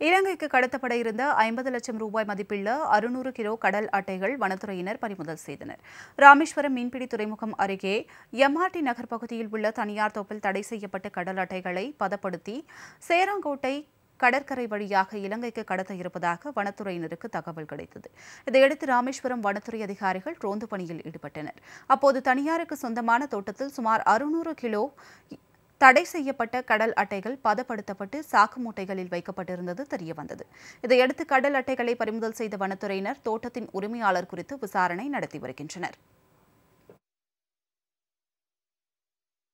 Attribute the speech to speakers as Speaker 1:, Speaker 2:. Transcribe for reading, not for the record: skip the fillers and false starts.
Speaker 1: இலங்கைக்கு கடத்தப்பட இருந்த 50 லட்சம் ரூபாய் மதிப்புள்ள 600 கிலோ கடல் அட்டைகள் வனத்துறையினர் பறிமுதல் செய்தனர். ராமேஸ்வரம் மீன்பிடி துறைமுகம் அருகே எம்ஆர்டி நகர் பகுதியில் உள்ள தனியார் தோப்பில் தடை செய்யப்பட்ட கடல் அட்டைகளை பதப்படுத்தி சேராங்கோட்டை கடற்கரை வழியாக இலங்கைக்கு கடத்த இருப்பதாக வனத்துறையினருக்கு தகவல் கிடைத்தது. இதையடுத்து ராமேஸ்வரம் வனத்துறை அதிகாரிகள் ரோந்து பணியில் ஈடுபட்டனர். அப்போது தனியாருக்கு சொந்தமான தோட்டத்தில் சுமார் 600 கிலோ தடை செய்யப்பட்ட கடல் அட்டைகள் பதப்படுத்தப்பட்டு சாக்கு மூட்டைகளில் வைக்கப்பட்டிருந்தது தெரியவந்தது. இதையடுத்து கடல் அட்டைகளை பறிமுதல் செய்த வனத்துறையினர் தோட்டத்தின் உரிமையாளர் குறித்து விசாரணை நடத்தி வருகின்றனர்.